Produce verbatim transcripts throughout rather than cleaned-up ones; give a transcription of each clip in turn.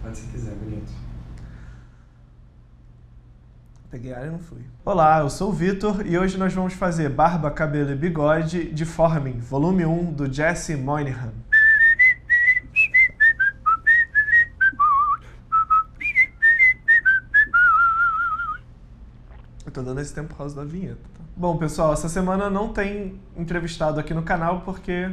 Pode se quiser, bonito. Peguei ar e não fui. Olá, eu sou o Vitor e hoje nós vamos fazer Barba, Cabelo e Bigode de Forming, volume um, do Jesse Moynihan. Eu tô dando esse tempo por causa da vinheta. Tá? Bom, pessoal, essa semana não tem entrevistado aqui no canal porque...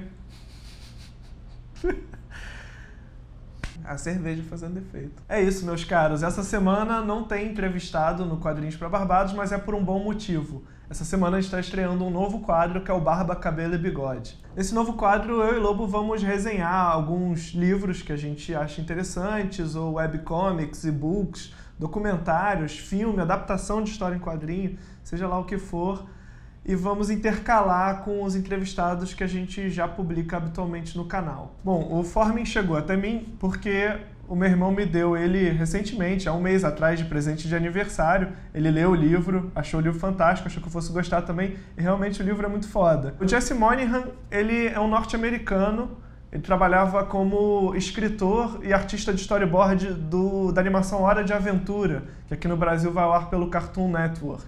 a cerveja fazendo efeito. É isso, meus caros. Essa semana não tem entrevistado no Quadrinhos para Barbados, mas é por um bom motivo. Essa semana a gente está estreando um novo quadro que é o Barba, Cabelo e Bigode. Nesse novo quadro, eu e Lobo vamos resenhar alguns livros que a gente acha interessantes, ou webcomics, e-books, documentários, filme, adaptação de história em quadrinho, seja lá o que for, e vamos intercalar com os entrevistados que a gente já publica habitualmente no canal. Bom, o Forming chegou até mim porque o meu irmão me deu ele recentemente, há um mês atrás, de presente de aniversário. Ele leu o livro, achou o livro fantástico, achou que eu fosse gostar também, e realmente o livro é muito foda. O Jesse Moynihan, ele é um norte-americano, ele trabalhava como escritor e artista de storyboard do, da animação Hora de Aventura, que aqui no Brasil vai ao ar pelo Cartoon Network.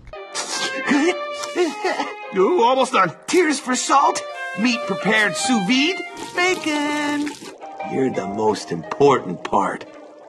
Ooh, almost done. Tears for salt, meat prepared sous vide, bacon. You're the most important part.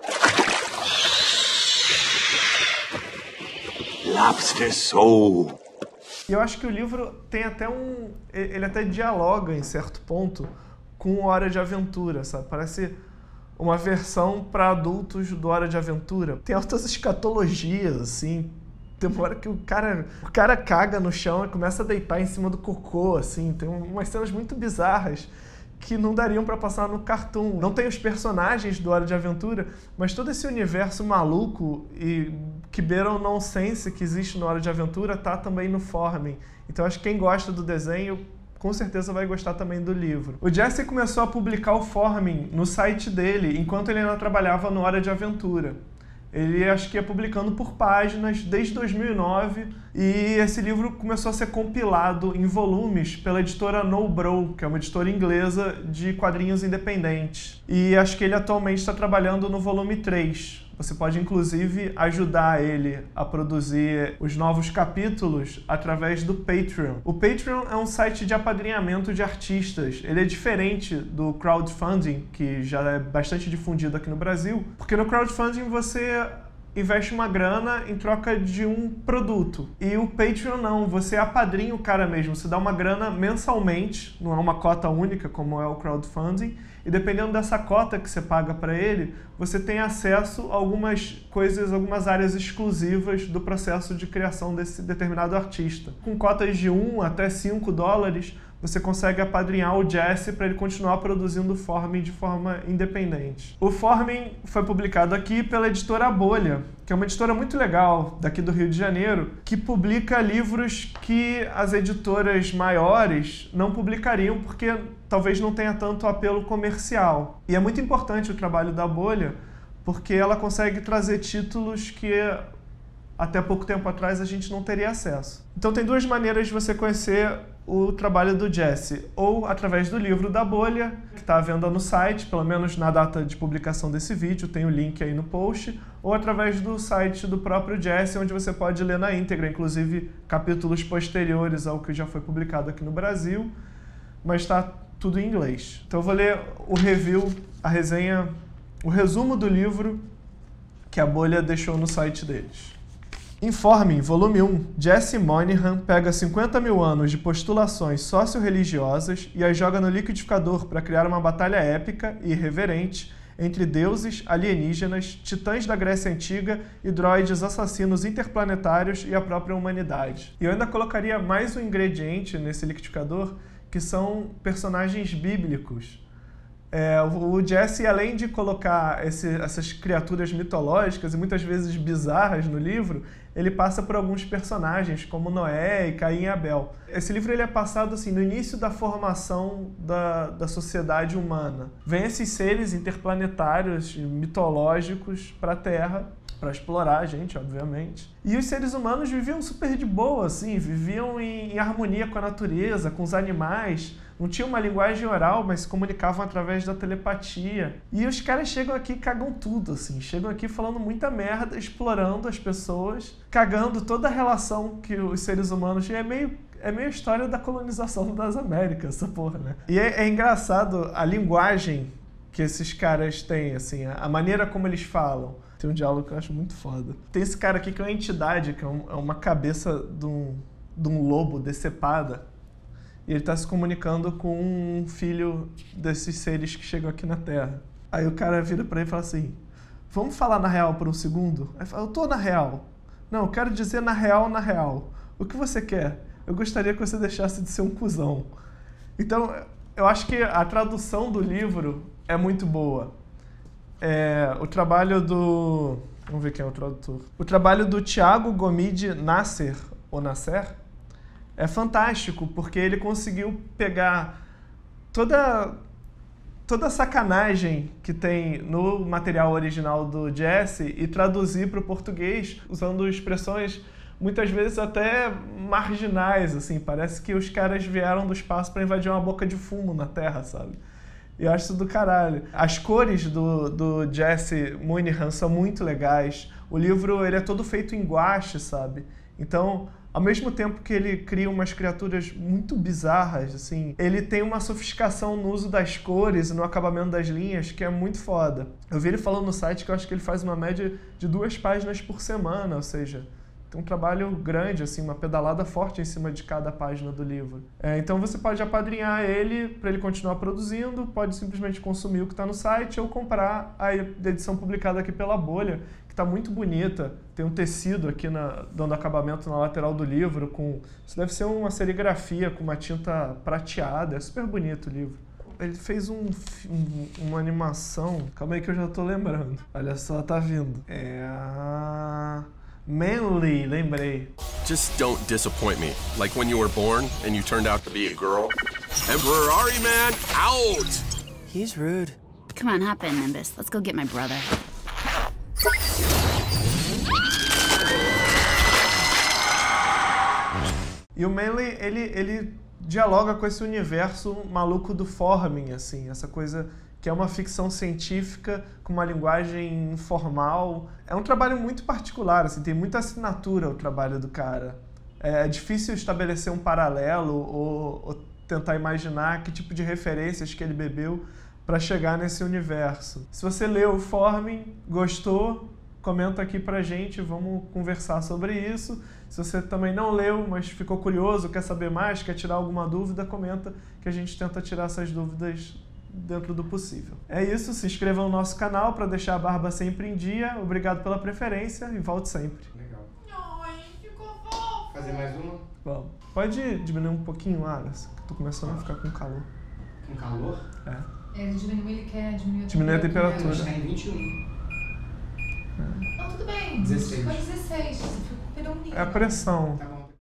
Lobster soul. E eu acho que o livro tem até um... ele até dialoga, em certo ponto, com Hora de Aventura, sabe? Parece uma versão para adultos do Hora de Aventura. Tem altas escatologias, assim. Tem uma hora que o cara, o cara caga no chão e começa a deitar em cima do cocô, assim. Tem umas cenas muito bizarras que não dariam para passar no cartoon. Não tem os personagens do Hora de Aventura, mas todo esse universo maluco e que beira o nonsense que existe no Hora de Aventura tá também no Forming. Então acho que quem gosta do desenho com certeza vai gostar também do livro. O Jesse começou a publicar o Forming no site dele enquanto ele ainda trabalhava no Hora de Aventura. Ele acho que ia publicando por páginas desde dois mil e nove e esse livro começou a ser compilado em volumes pela editora No Bro, que é uma editora inglesa de quadrinhos independentes. E acho que ele atualmente está trabalhando no volume três. Você pode, inclusive, ajudar ele a produzir os novos capítulos através do Patreon. O Patreon é um site de apadrinhamento de artistas. Ele é diferente do crowdfunding, que já é bastante difundido aqui no Brasil, porque no crowdfunding você investe uma grana em troca de um produto. E o Patreon não, você apadrinha o cara mesmo, você dá uma grana mensalmente, não é uma cota única como é o crowdfunding, e dependendo dessa cota que você paga para ele, você tem acesso a algumas coisas, algumas áreas exclusivas do processo de criação desse determinado artista. Com cotas de um até cinco dólares, você consegue apadrinhar o Jesse para ele continuar produzindo o Forming de forma independente. O Forming foi publicado aqui pela editora Bolha, que é uma editora muito legal daqui do Rio de Janeiro, que publica livros que as editoras maiores não publicariam porque talvez não tenha tanto apelo comercial. E é muito importante o trabalho da Bolha porque ela consegue trazer títulos que até pouco tempo atrás a gente não teria acesso. Então tem duas maneiras de você conhecer o trabalho do Jesse, ou através do livro da Bolha, que está à venda no site, pelo menos na data de publicação desse vídeo, tem o link aí no post, ou através do site do próprio Jesse, onde você pode ler na íntegra, inclusive capítulos posteriores ao que já foi publicado aqui no Brasil, mas está tudo em inglês. Então eu vou ler o review, a resenha, o resumo do livro que a Bolha deixou no site deles. Em Forming, volume um, Jesse Moynihan pega cinquenta mil anos de postulações socio-religiosas e as joga no liquidificador para criar uma batalha épica e irreverente entre deuses, alienígenas, titãs da Grécia Antiga e droides assassinos interplanetários e a própria humanidade. E eu ainda colocaria mais um ingrediente nesse liquidificador, que são personagens bíblicos. É, o Jesse, além de colocar esse, essas criaturas mitológicas e muitas vezes bizarras no livro, ele passa por alguns personagens, como Noé e Caim e Abel. Esse livro ele é passado assim, no início da formação da, da sociedade humana. Vêm esses seres interplanetários, mitológicos, para a Terra, para explorar a gente, obviamente. E os seres humanos viviam super de boa, assim, viviam em, em harmonia com a natureza, com os animais. não tinham uma linguagem oral, mas se comunicavam através da telepatia. E os caras chegam aqui e cagam tudo, assim. Chegam aqui falando muita merda, explorando as pessoas, cagando toda a relação que os seres humanos têm. É meio, é meio a história da colonização das Américas, essa porra, né? E é, é engraçado a linguagem que esses caras têm, assim, a, a maneira como eles falam. Tem um diálogo que eu acho muito foda. Tem esse cara aqui que é uma entidade, que é, um, é uma cabeça de um, de um lobo decepada. E ele está se comunicando com um filho desses seres que chegam aqui na Terra. Aí o cara vira para ele e fala assim, vamos falar na real por um segundo? Aí fala, eu tô na real. Não, eu quero dizer na real, na real. O que você quer? Eu gostaria que você deixasse de ser um cuzão. Então, eu acho que a tradução do livro é muito boa. É, o trabalho do... Vamos ver quem é o tradutor. O trabalho do Thiago Gomide Nasser, ou Nasser, é fantástico, porque ele conseguiu pegar toda, toda a sacanagem que tem no material original do Jesse e traduzir para o português, usando expressões muitas vezes até marginais, assim. Parece que os caras vieram do espaço para invadir uma boca de fumo na Terra, sabe? E eu acho isso do caralho. As cores do, do Jesse Moynihan são muito legais. O livro ele é todo feito em guache, sabe? Então, ao mesmo tempo que ele cria umas criaturas muito bizarras, assim, ele tem uma sofisticação no uso das cores e no acabamento das linhas que é muito foda. Eu vi ele falando no site que eu acho que ele faz uma média de duas páginas por semana, ou seja, tem um trabalho grande, assim, uma pedalada forte em cima de cada página do livro. É, então você pode apadrinhar ele para ele continuar produzindo, pode simplesmente consumir o que está no site ou comprar a edição publicada aqui pela Bolha, que está muito bonita. Tem um tecido aqui na, dando acabamento na lateral do livro, com isso deve ser uma serigrafia com uma tinta prateada, é super bonito o livro. Ele fez um, um, uma animação, calma aí que eu já tô lembrando, olha só, tá vindo. É a... Manly, lembrei. Just don't disappoint me, like when you were born and you turned out to be a girl. Emperor Ahriman, out! He's rude. Come on, hop in, Nimbus. Let's go get my brother. E o Manly, ele, ele dialoga com esse universo maluco do Forming, assim, essa coisa que é uma ficção científica com uma linguagem informal. É um trabalho muito particular, assim, tem muita assinatura o trabalho do cara. É difícil estabelecer um paralelo ou, ou tentar imaginar que tipo de referências que ele bebeu para chegar nesse universo. Se você leu o Forming, gostou, comenta aqui pra gente, vamos conversar sobre isso. Se você também não leu, mas ficou curioso, quer saber mais, quer tirar alguma dúvida, comenta que a gente tenta tirar essas dúvidas dentro do possível. É isso, se inscreva no nosso canal para deixar a barba sempre em dia. Obrigado pela preferência e volte sempre. Legal. Ai, ficou fofo. Fazer mais uma? Bom, pode diminuir um pouquinho, Aras, que tô começando a ficar com calor. Com calor? É. Ele diminuiu, ele quer diminuir a Diminuir a temperatura. A gente tá em vinte e um. Não, tudo bem. dezesseis. Foi dezesseis. Você ficou um É a pressão. Tá